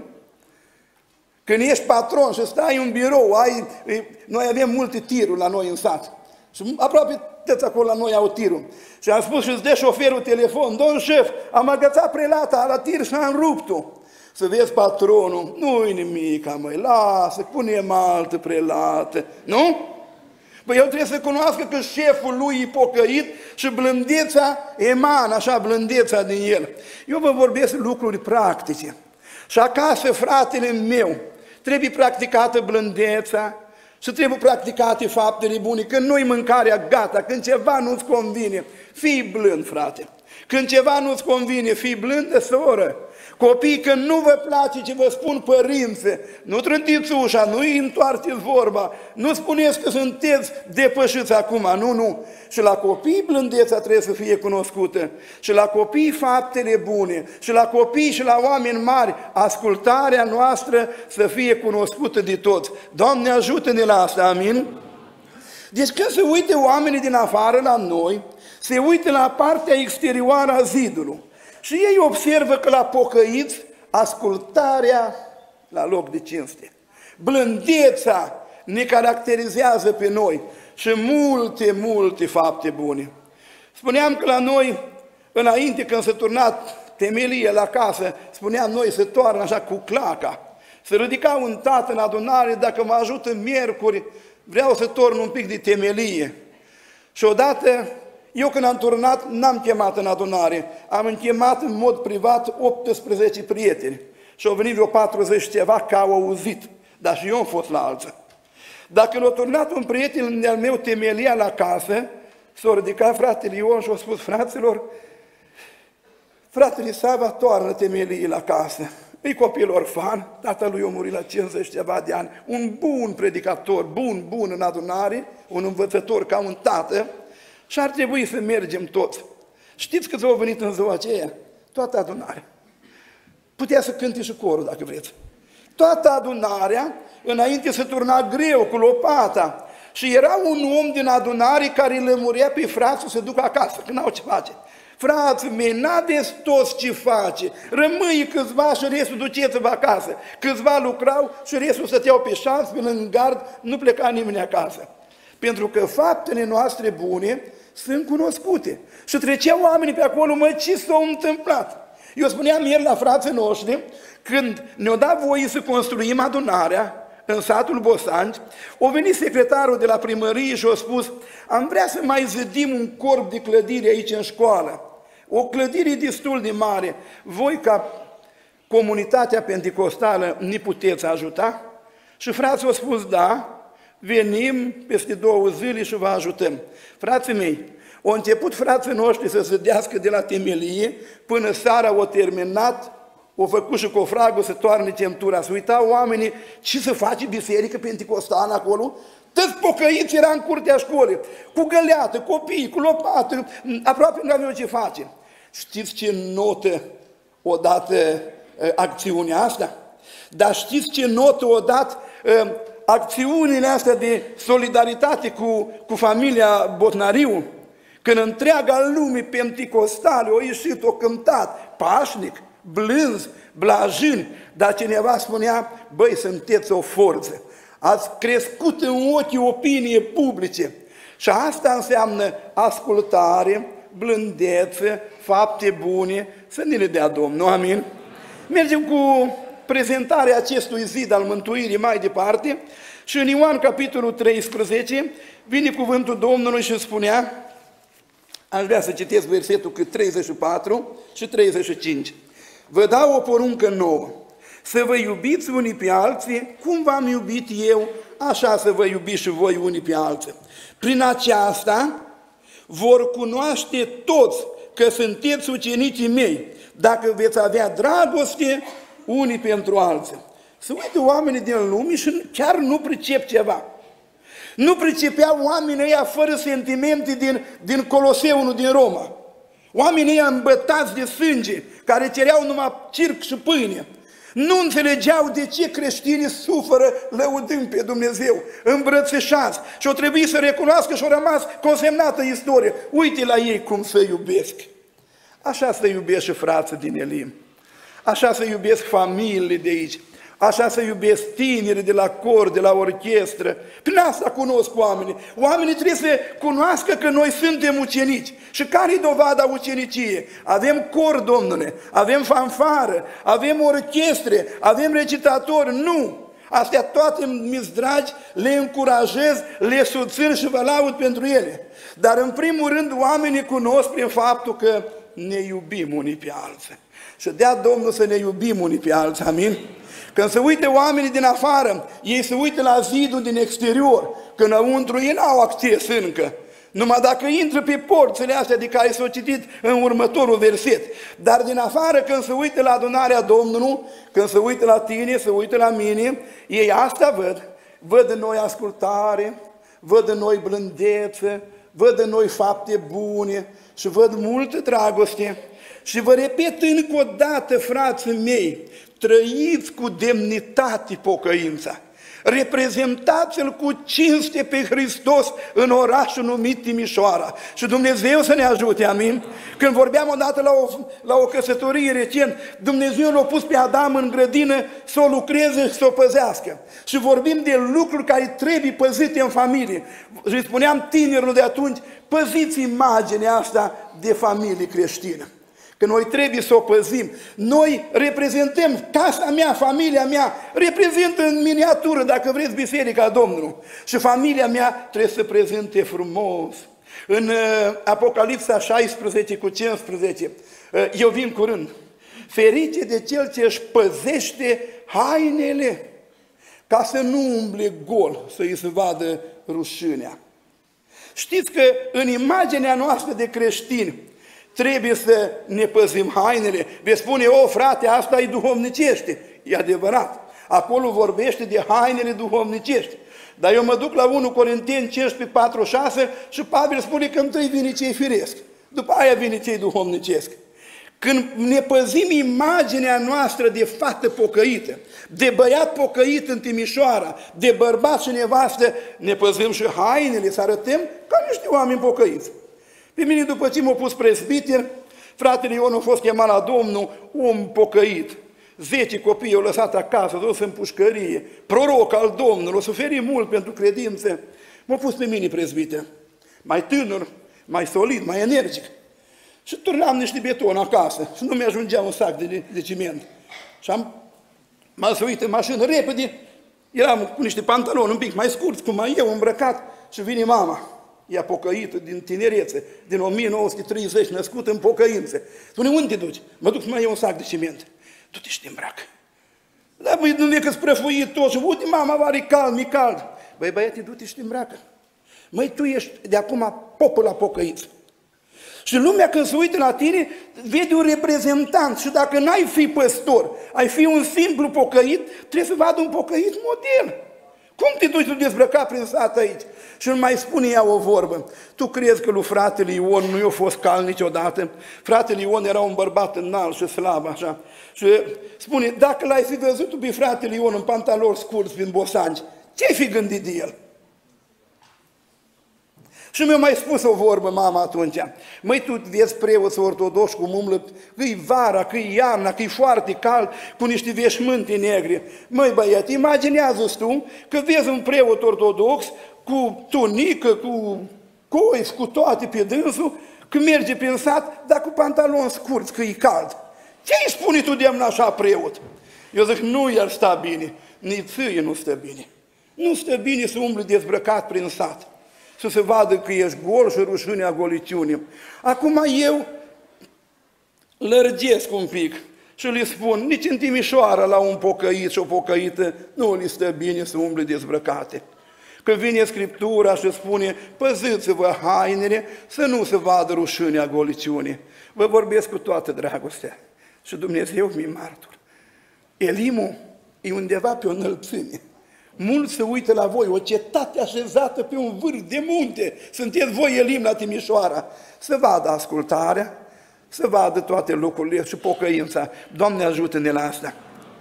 Când ești patron și stai în birou, ai... noi avem multe tiruri la noi în sat. Și aproape toți acolo la noi au tirul. Și am spus și îți dă șoferul telefon, domn șef, am agățat prelata la tir și am rupt-o. Să vezi patronul, nu-i nimic, măi, lasă, punem altă prelată, nu? Păi el trebuie să cunoască că șeful lui e pocăit și blândeța emană, așa, blândeța din el. Eu vă vorbesc lucruri practice. Și acasă, fratele meu, trebuie practicată blândeța și trebuie practicate faptele bune. Când nu-i mâncarea gata, când ceva nu-ți convine, fii blând, frate. Când ceva nu-ți convine, fii blândă, soră. Copii, când nu vă place ce vă spun părinții, nu trântiți ușa, nu-i întoarceți vorba, nu spuneți că sunteți depășiți acum, nu, nu. Și la copii blândeța trebuie să fie cunoscută, și la copii faptele bune, și la copii și la oameni mari, ascultarea noastră să fie cunoscută de toți. Doamne, ajută-ne la asta, amin? Deci când se uite oamenii din afară la noi, se uită la partea exterioară a zidului. Și ei observă că la pocăiți, ascultarea la loc de cinste. Blândeța ne caracterizează pe noi și multe, multe fapte bune. Spuneam că la noi, înainte când s-a turnat temelie la casă, spuneam noi să toarnă așa cu claca. Se ridica un tată în adunare, dacă mă ajută miercuri, vreau să torn un pic de temelie. Și odată, eu când am turnat, n-am chemat în adunare, am chemat în mod privat optsprezece prieteni. Și au venit vreo patruzeci ceva că au auzit, dar și eu am fost la alță. Dacă l-a turnat un prieten al meu temelia la casă, S-a ridicat fratele Ion și a spus: fraților, fratele Sava toarnă temelii la casă. E copil orfan, tatălui a murit la cincizeci ceva de ani, un bun predicator, bun, bun în adunare, un învățător ca un tată, și ar trebui să mergem toți. Știți câți au venit în ziua aceea? Toată adunarea. Putea să cânte și corul, dacă vreți. Toată adunarea, înainte să turna greu cu lopata. Și era un om din adunare care îi lămurea pe frați să se ducă acasă, că n-au ce face. Frații mei, n-aveți toți ce face, rămâi câțiva și restul duceți-vă acasă. Câțiva lucrau și restul stăteau pe șanț, pe lângă gard, nu pleca nimeni acasă. Pentru că faptele noastre bune sunt cunoscute. Și treceau oamenii pe acolo: mă, ce s-a întâmplat? Eu spuneam ieri la frații noștri, când ne-au dat voie să construim adunarea în satul Bosanci, a venit secretarul de la primărie și a spus: am vrea să mai zădim un corp de clădire aici în școală. O clădire destul de mare. Voi, ca comunitatea penticostală, ne puteți ajuta? Și frații au spus: da, venim peste două zile și vă ajutăm. Frații mei, au început frații noștri să zădească de la temelie, până seara au terminat, au făcut și cofragul să toarne centura, să uitau oamenii ce să face biserică penticostală acolo. Toți pocăiți era în curtea școlii, cu găleată, copii, cu lopată, aproape nu aveau ce face. Știți ce notă o dat uh, acțiunea asta? Dar știți ce notă o dat uh, acțiunile astea de solidaritate cu, cu familia Botnariu? Când întreaga lume penticostală o ieșit, o cântat, pașnic, blânz, blajin, dar cineva spunea: băi, sunteți o forță, ați crescut în ochii opiniei publice. Și asta înseamnă ascultare, blândețe, fapte bune, să ne le dea Domnul, amin? Mergem cu prezentarea acestui zid al mântuirii mai departe și în Ioan capitolul treisprezece vine cuvântul Domnului și spunea, aș vrea să citesc versetul treizeci și patru și treizeci și cinci. Vă dau o poruncă nouă, să vă iubiți unii pe alții, cum v-am iubit eu, așa să vă iubiți și voi unii pe alții. Prin aceasta vor cunoaște toți că sunteți ucenicii mei, dacă veți avea dragoste unii pentru alții. Să uite oamenii din lume și chiar nu pricep ceva. Nu pricepeau oamenii ăia fără sentimente din, din Coloseul din Roma. Oamenii ăia îmbătați de sânge, care cereau numai circ și pâine. Nu înțelegeau de ce creștinii suferă lăudând pe Dumnezeu, îmbrățișați. Și o trebuie să recunoască și au rămas consemnată istorie. Uite la ei cum să iubesc. Așa să iubesc și frații din Elim. Așa să iubesc familiile de aici. Așa să iubesc tinerii de la cor, de la orchestră. Prin asta cunosc oamenii. Oamenii trebuie să cunoască că noi suntem ucenici. Și care-i dovada uceniciei? Avem cor, Domnule, avem fanfară, avem orchestre, avem recitatori. Nu! Astea toate mi-s dragi, le încurajez, le susțin și vă laud pentru ele. Dar în primul rând oamenii cunosc prin faptul că ne iubim unii pe alții. Și dea Domnul să ne iubim unii pe alții, amin? Când se uite oamenii din afară, ei se uită la zidul din exterior, că înăuntru ei n-au acces încă. Numai dacă intră pe porțile astea de care s-au citit în următorul verset. Dar din afară, când se uită la adunarea Domnului, când se uită la tine, se uită la mine, ei asta văd. Văd în noi ascultare, văd în noi blândețe, văd în noi fapte bune și văd multă dragoste. Și vă repet încă o dată, frații mei, trăiți cu demnitate pocăința. Reprezentați-L cu cinste pe Hristos în orașul numit Timișoara. Și Dumnezeu să ne ajute, amin? Când vorbeam odată la o, la o căsătorie recent, Dumnezeu l-a pus pe Adam în grădină să o lucreze și să o păzească. Și vorbim de lucruri care trebuie păzite în familie. Și spuneam tinerilor de atunci, păziți imaginea asta de familie creștină. Că noi trebuie să o păzim. Noi reprezentăm casa mea, familia mea, reprezintă în miniatură, dacă vreți, Biserica Domnului. Și familia mea trebuie să prezinte frumos. În uh, Apocalipsa șaisprezece cu cincisprezece, uh, eu vin curând. Ferice de cel ce își păzește hainele, ca să nu umble gol, să îi se vadă rușinea. Știți că în imaginea noastră de creștini trebuie să ne păzim hainele. Veți spune, o frate, asta e duhovnicește. E adevărat. Acolo vorbește de hainele duhovnicești. Dar eu mă duc la unu Corinteni cincisprezece, patru, șase și Pavel spune că întâi vine cei firesc. După aia vine cei duhovnicesc. Când ne păzim imaginea noastră de fată pocăită, de băiat pocăit în Timișoara, de bărbat și nevastă, ne păzim și hainele, să arătăm ca niște oameni pocăiți. Pe mine, după ce m-a pus prezbiter, fratele Ion a fost chemat la Domnul, om pocăit. Zece copii au lăsat acasă, dus în pușcărie, proroc al Domnului, o suferit mult pentru credință. M-a pus pe mine prezbiter, mai tânăr, mai solid, mai energic. Și turnam niște beton acasă și nu mi-ajungea un sac de, de ciment. Și am, m-am suit în mașină repede, eram cu niște pantaloni un pic mai scurți, cum mai eu îmbrăcat, și vine mama. Ea pocăită din tinerețe, din o mie nouă sute treizeci, născută în pocăință. Spune, unde te duci? Mă duc să mai iau un sac de ciment. Du-te și te îmbracă. Da, băi, nu e că-ți prăfuit tot și uite, mama, are cald, mi cald. Băi, băiete, du-te și te îmbracă. Măi, tu ești de acum popul la pocăiți. Și lumea când se uită la tine, vede un reprezentant și dacă n-ai fi păstor, ai fi un simplu pocăit, trebuie să vadă un pocăit model. Cum te duci tu dezbrăcat prin sat aici? Și îmi mai spune ea o vorbă. Tu crezi că lui fratele Ion nu i-a fost cal niciodată? Fratele Ion era un bărbat înalt și slab, așa. Și spune, dacă l-ai fi văzut tu pe fratele Ion în pantaloni scurți prin Bosanci, ce-ai fi gândit de el? Și mi-a mai spus o vorbă mama atunci. Măi, tu vezi preoți ortodoxi cum umblă, că-i vara, că-i iarna, că-i foarte cald, cu niște veșmânte negre. Măi, băiat, imaginează-ți tu că vezi un preot ortodox cu tunică, cu coiți, cu toate pe dânsul, că merge prin sat, dar cu pantaloni scurți, că-i cald. Ce îi spune tu de-amna așa preot? Eu zic, nu i-ar sta bine, nici ție nu stă bine. Nu stă bine să umbli dezbrăcat prin sat, să se vadă că ești gol și rușinea goliciunii. Acum eu lărgesc un pic și le spun, nici în Timișoara la un pocăit și o pocăită nu li stă bine să umble dezbrăcate. Că vine Scriptura și spune, păziți-vă hainele să nu se vadă rușinea goliciunii. Vă vorbesc cu toată dragostea și Dumnezeu mi-e martor. Elimul e undeva pe o înălțime. Mulți se uită la voi, o cetate așezată pe un vârf de munte. Sunteți voi, Elim, la Timișoara. Să vadă ascultarea, să vadă toate lucrurile și pocăința. Doamne, ajută-ne la asta.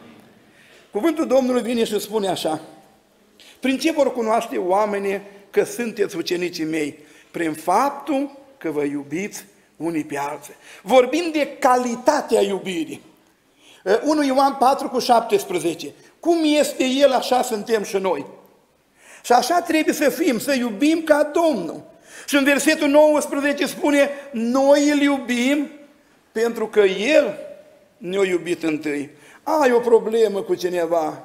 Cuvântul Domnului vine și spune așa. Prin ce vor cunoaște oamenii că sunteți ucenicii mei? Prin faptul că vă iubiți unii pe alții. Vorbim de calitatea iubirii. unu Ioan patru cu șaptesprezece. Cum este El, așa suntem și noi. Și așa trebuie să fim, să iubim ca Domnul. Și în versetul nouăsprezece spune, noi îl iubim pentru că El ne-a iubit întâi. Ai o problemă cu cineva,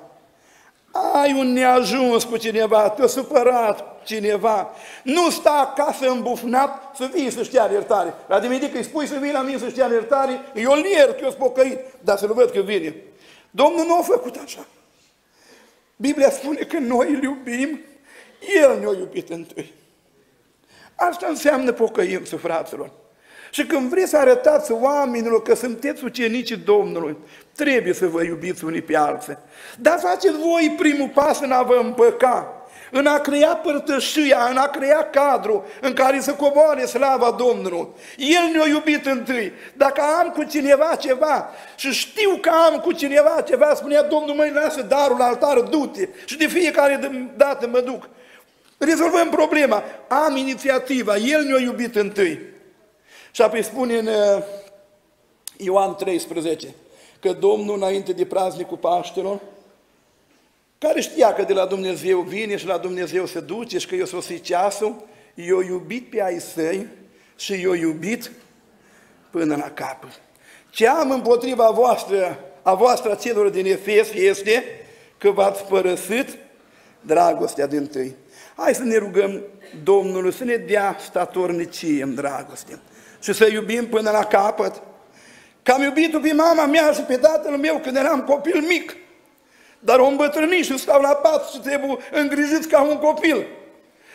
ai un neajuns cu cineva, te-a supărat cineva, nu sta acasă îmbufnat să vii să-și ceară iertare. La dimedică îi spui să vii la mine să-și ceară iertare, eu îl iert, eu sunt pocăit, dar să-l văd că vine. Domnul nu a făcut așa. Biblia spune că noi îl iubim, El ne-a iubit întâi. Asta înseamnă pocăință, fraților. Și când vreți să arătați oamenilor că sunteți ucenicii Domnului, trebuie să vă iubiți unii pe alții. Dar faceți voi primul pas în a vă împăca, în a crea părtășia, în a crea cadru în care să coboare slava Domnului. El ne-a iubit întâi. Dacă am cu cineva ceva și știu că am cu cineva ceva, spunea Domnul, măi, lasă darul la altar, du-te. Și de fiecare dată mă duc. Rezolvăm problema. Am inițiativa. El ne-a iubit întâi. Și apoi spune în Ioan treisprezece că Domnul, înainte de praznicul Paștelor, care știa că de la Dumnezeu vine și la Dumnezeu se duce și că i-a sosit ceasul, i-a iubit pe ai săi și i-a iubit până la capăt. Ce am împotriva voastră, a voastră celor din Efes este că v-ați părăsit dragostea dintâi. Hai să ne rugăm Domnului să ne dea statornicie în dragoste și să iubim până la capăt. Că am iubit-o pe mama mea și pe tatăl meu când eram copil mic, dar o îmbătrânit și stau la pat și trebuie îngrijiți ca un copil.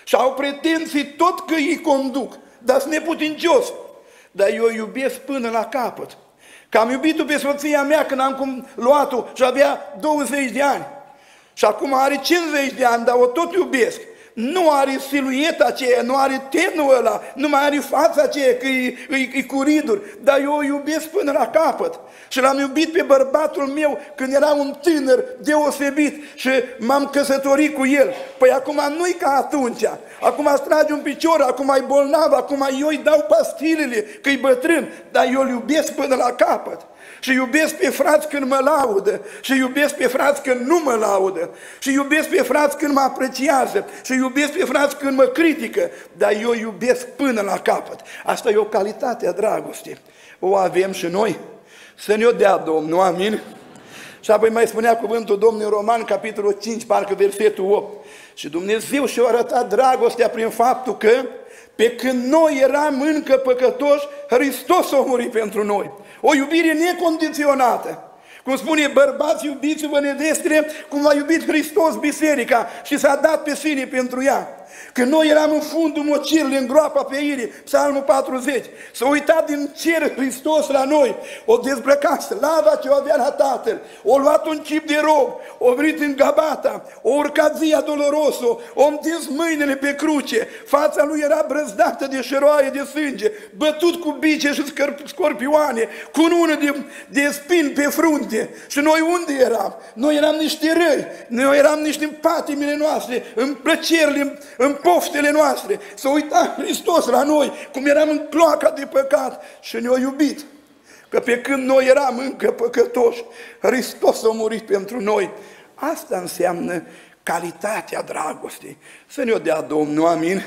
și au pretenții tot că îi conduc, dar sunt neputincios. Dar eu iubesc până la capăt. Că am iubit-o pe soția mea când am luat-o și avea douăzeci de ani. Și acum are cincizeci de ani, dar o tot iubesc. Nu are silueta aceea, nu are tenul ăla, nu mai are fața aceea, că e, e, e cu riduri, dar eu o iubesc până la capăt. Și l-am iubit pe bărbatul meu când era un tânăr deosebit și m-am căsătorit cu el. Păi acum nu-i ca atunci, acum îți trage un picior, acum e bolnav, acum eu îi dau pastilele, că e bătrân, dar eu îl iubesc până la capăt. Și iubesc pe frați când mă laudă, și iubesc pe frați când nu mă laudă, și iubesc pe frați când mă apreciază, și iubesc pe frați când mă critică, dar eu iubesc până la capăt. Asta e o calitate a dragostei. O avem și noi. Să ne-o dea Domnul, amin? Și apoi mai spunea cuvântul Domnului în Roman, capitolul cinci, parcă versetul opt. Și Dumnezeu și-a arătat dragostea prin faptul că pe când noi eram încă păcătoși, Hristos a murit pentru noi. O iubire necondiționată. Cum spune, bărbați, iubiți-vă nevestele, cum a iubit Hristos biserica și s-a dat pe sine pentru ea. Când noi eram în fundul mocirului, în groapa pe Irie, Psalmul patruzeci, s-a uitat din cer Hristos la noi, o dezbrăcat slava ce o avea la Tatăl, o luat un chip de rob, o venit în Gabata, o urcat Via Doloroso, o întins mâinile pe cruce, fața lui era brăzdată de șeroaie de sânge, bătut cu bice și scorpioane, cu unul de, de spini pe frunte. Și noi unde eram? Noi eram niște răi, noi eram niște în patimile noastre, în plăcerile, în poftele noastre. S-a uitat Hristos la noi, cum eram în cloaca de păcat și ne-a iubit. Că pe când noi eram încă păcătoși, Hristos a murit pentru noi. Asta înseamnă calitatea dragostei. Să ne-o dea Domnul, amin?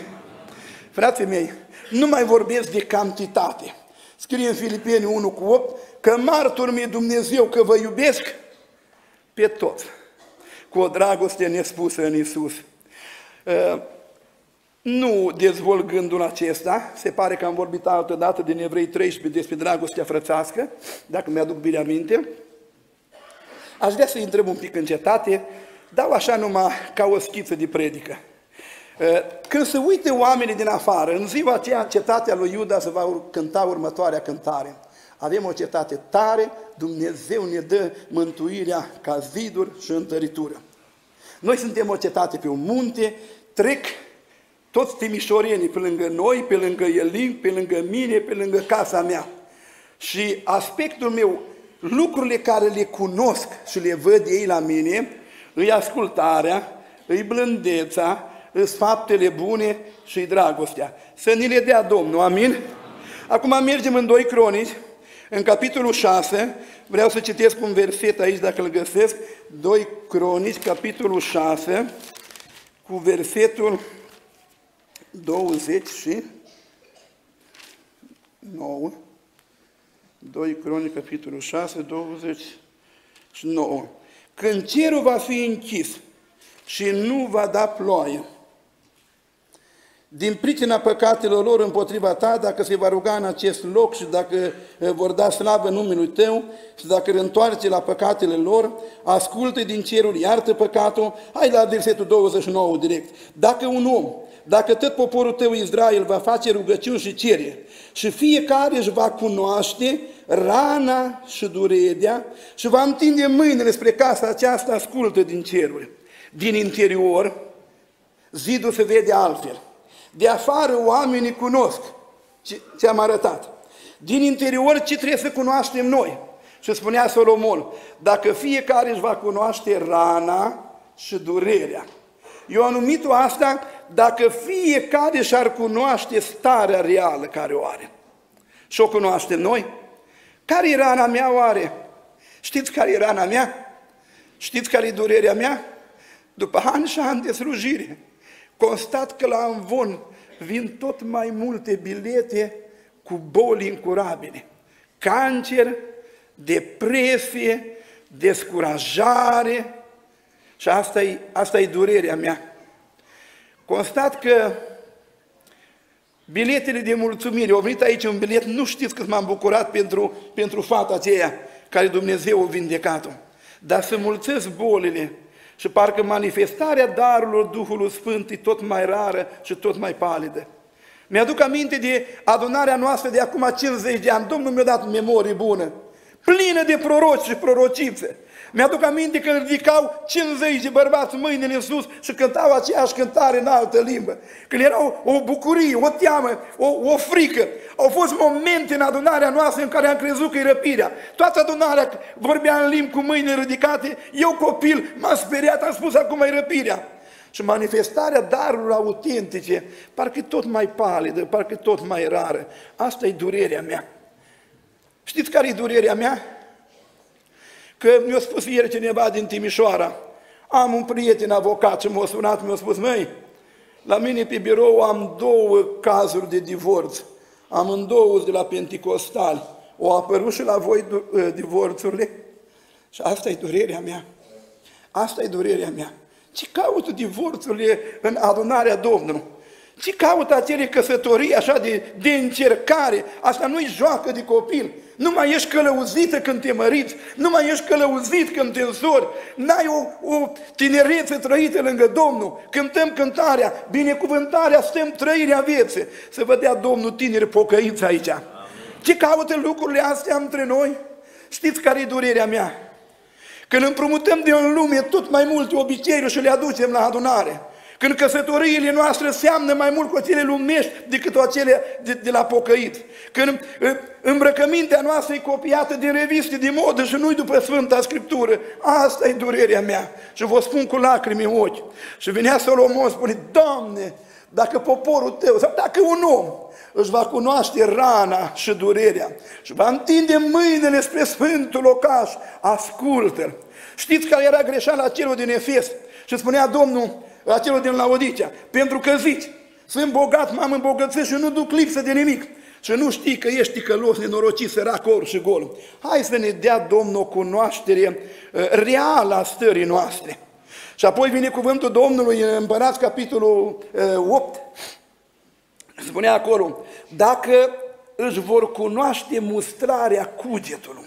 Frații mei, nu mai vorbesc de cantitate. Scrie în Filipeni unu cu opt că martor mi-e Dumnezeu că vă iubesc pe toți, cu o dragoste nespusă în Iisus. Uh, nu dezvolt gândul acesta, se pare că am vorbit altă dată din Evrei treisprezece despre dragostea frățească, dacă mi-aduc bine aminte. Aș vrea să-i întreb un pic în cetate, dau așa numai ca o schiță de predică. Uh, când se uite oamenii din afară, în ziua aceea cetatea lui Iuda se va cânta următoarea cântare. Avem o cetate tare, Dumnezeu ne dă mântuirea ca ziduri și întăritură. Noi suntem o cetate pe un munte, trec toți timișorenii pe lângă noi, pe lângă Elin, pe lângă mine, pe lângă casa mea. Și aspectul meu, lucrurile care le cunosc și le văd ei la mine, îi ascultarea, îi blândeța, îi faptele bune și îi dragostea. Să ni le dea Domnul, amin? Acum mergem în doi Cronici, în capitolul șase, vreau să citesc un verset aici dacă îl găsesc, doi Cronici, capitolul șase, cu versetul douăzeci și nouă. doi Cronici, capitolul șase, douăzeci și nouă. Când cerul va fi închis și nu va da ploaie, din pricina păcatelor lor împotriva ta, dacă se va ruga în acest loc și dacă vor da slavă numelui tău și dacă îl întoarce la păcatele lor, ascultă din cerul, iartă păcatul. Hai la versetul douăzeci și nouă direct. Dacă un om, dacă tot poporul tău Israel va face rugăciuni și cereri și fiecare își va cunoaște rana și durerea și va întinde mâinile spre casa aceasta, ascultă din ceruri. Din interior, zidul se vede altfel. De afară oamenii cunosc ce am arătat. Din interior ce trebuie să cunoaștem noi? Și spunea Solomon, dacă fiecare își va cunoaște rana și durerea. Eu am numit-o asta dacă fiecare și-ar cunoaște starea reală care o are. Și o cunoaștem noi? Care e rana mea oare? Știți care e rana mea? Știți care e durerea mea? După ani și ani de slujire, constat că la Amvon vin tot mai multe bilete cu boli incurabile. Cancer, depresie, descurajare și asta e, asta e durerea mea. Constat că biletele de mulțumire, au venit aici un bilet, nu știți cât m-am bucurat pentru, pentru fata aceea care Dumnezeu a vindecat-o. Dar să mulțesc bolile și parcă manifestarea darurilor Duhului Sfânt e tot mai rară și tot mai palidă. Mi-aduc aminte de adunarea noastră de acum cincizeci de ani. Domnul mi-a dat memorie bună, plină de proroci și prorocițe. Mi-aduc aminte că ridicau cincizeci de bărbați mâinile în sus și cântau aceeași cântare în altă limbă. Când era o, o bucurie, o teamă, o, o frică. Au fost momente în adunarea noastră în care am crezut că e răpirea. Toată adunarea vorbea în limbi cu mâinile ridicate. Eu, copil, m-am speriat, am spus acum e răpirea. Și manifestarea darurilor autentice parcă e tot mai palidă, parcă e tot mai rară. Asta e durerea mea. Știți care e durerea mea? Că mi-a spus ieri cineva din Timișoara, am un prieten avocat și m-a sunat, mi-a spus, măi, la mine pe birou am două cazuri de divorț, amândouă de la Penticostali, o apărut și la voi divorțurile? Și asta e durerea mea, asta e durerea mea. Ce caută divorțurile în adunarea Domnului? Ce caută acele căsătorii așa de, de încercare? Asta nu-i joacă de copil. Nu mai ești călăuzită când te măriți, nu mai ești călăuzit când te însori, n-ai o, o tinerețe trăită lângă Domnul. Cântăm cântarea, binecuvântarea, stăm trăirea vieții. Să vă dea Domnul tineri pocăiți aici. Amin. Ce caută lucrurile astea între noi? Știți care e durerea mea? Când împrumutăm de în lume tot mai multe obiceiuri și le aducem la adunare. Când căsătoriile noastre seamnă mai mult cu acele lumești decât cu acele de, de la pocăiți. Când îmbrăcămintea noastră e copiată din reviste de modă și nu-i după Sfânta Scriptură. Asta e durerea mea. Și vă spun cu lacrimi în ochi. Și venea Solomon, spune, Doamne, dacă poporul tău, sau dacă un om își va cunoaște rana și durerea și va întinde mâinile spre Sfântul locaș, ascultă-l. Știți care era greșeala celor din Efes? Și spunea Domnul acelor din Laodicea, pentru că zici, sunt bogat, m-am îmbogățit și nu duc lipsă de nimic. Și nu știi că ești ticălos, nenorocit, sărac, orb și gol. Hai să ne dea Domnul o cunoaștere uh, reală a stării noastre. Și apoi vine cuvântul Domnului în Împărați, capitolul uh, opt. Spunea acolo, dacă își vor cunoaște mustrarea cugetului.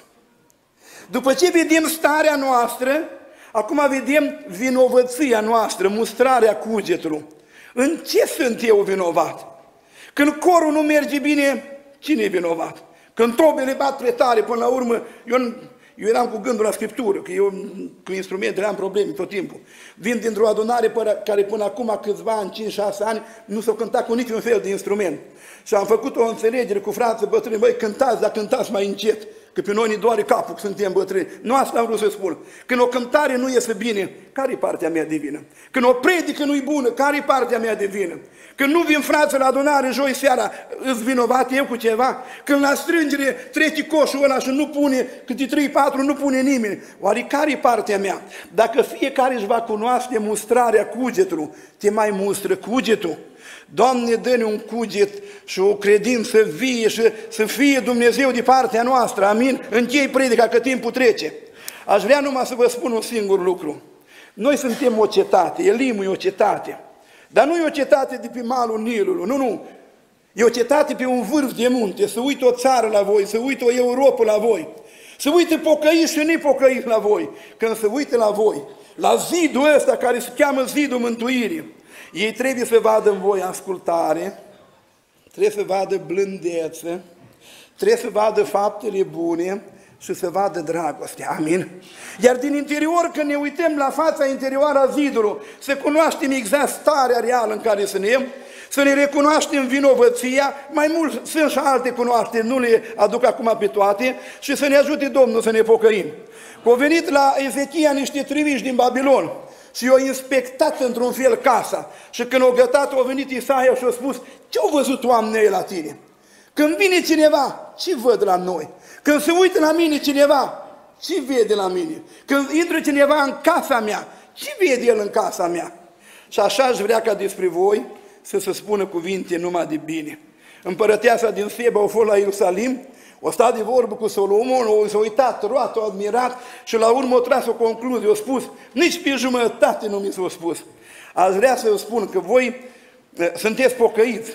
După ce vedem starea noastră, acum vedem vinovăția noastră, mustrarea cugetului. În ce sunt eu vinovat? Când corul nu merge bine, cine e vinovat? Când trobele bat prea tare, până la urmă, eu, eu eram cu gândul la Scriptură, că eu cu instrumentele am probleme tot timpul. Vin dintr-o adunare care până acum câțiva ani, cinci șase ani, nu s-au cântat cu niciun fel de instrument. Și am făcut o înțelegere cu frații bătrâni, băi, cântați, dar cântați mai încet. Că pe noi ne doare capul, că suntem bătrâni. Nu asta am vrut să spun. Când o cântare nu iese bine, care-i partea mea de vină? Când o predică nu-i bună, care-i partea mea de vină? Când nu vin frații la adunare joi seara, îți vinovat eu cu ceva? Când la strângere trece coșul ăla și nu pune, câte trei patru nu pune nimeni. Oare care-i partea mea? Dacă fiecare își va cunoaște mustrarea cugetului, te mai mustră cugetul? Doamne, dă-ne un cuget și o credință vie și să fie Dumnezeu de partea noastră. Amin? Închei predica că timpul trece. Aș vrea numai să vă spun un singur lucru. Noi suntem o cetate, Elimul e o cetate. Dar nu e o cetate de pe malul Nilului, nu, nu. E o cetate pe un vârf de munte, să uită o țară la voi, să uită o Europă la voi, să uită pocăiți și nepocăiți la voi. Când se uită la voi, la zidul ăsta care se cheamă zidul mântuirii, ei trebuie să vadă în voi ascultare, trebuie să vadă blândețe, trebuie să vadă faptele bune și să vadă dragostea. Amin? Iar din interior, când ne uităm la fața interioară a zidului, să cunoaștem exact starea reală în care suntem, să ne recunoaștem vinovăția, mai mult sunt și alte cunoașteri, nu le aduc acum pe toate, și să ne ajute Domnul să ne pocăim. Au venit la Ezechia niște trimiși din Babilon și i-au inspectat într-un fel casa. Și când au gătat, au venit Isaia și a spus, ce-au văzut oamenii la tine? Când vine cineva, ce văd la noi? Când se uită la mine cineva, ce vede la mine? Când intră cineva în casa mea, ce vede el în casa mea? Și așa aș vrea ca despre voi să se spună cuvinte numai de bine. Împărăteasa din Seba a fost la Ierusalim, o stat de vorbă cu Solomon, o s-a uitat, roat, o admirat și la urmă a tras o concluzie, a spus, nici pe jumătate nu mi s-a spus. Aș vrea să vă spun că voi sunteți pocăiți,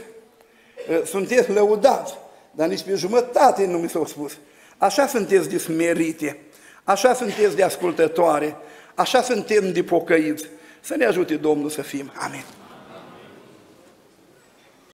sunteți lăudați, dar nici pe jumătate nu mi s-a spus. Așa sunteți de smerite, așa sunteți de ascultătoare, așa suntem de pocăiți. Să ne ajute Domnul să fim. Amin.